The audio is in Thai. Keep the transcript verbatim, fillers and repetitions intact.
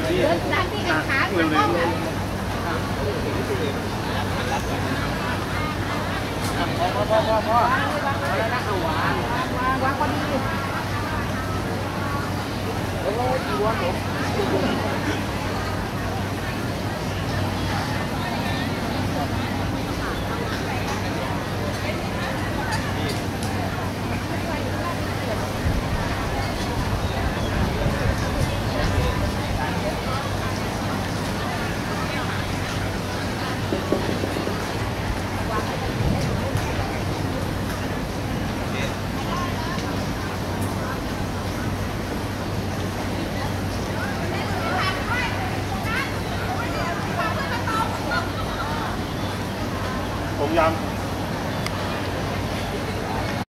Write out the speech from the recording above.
เดินร้านที่ไอ้ขาเร็วๆพอพอพอพอแล้วนะเอาวางวางวางพอดีโอ้ยกี่วันผมผมยำ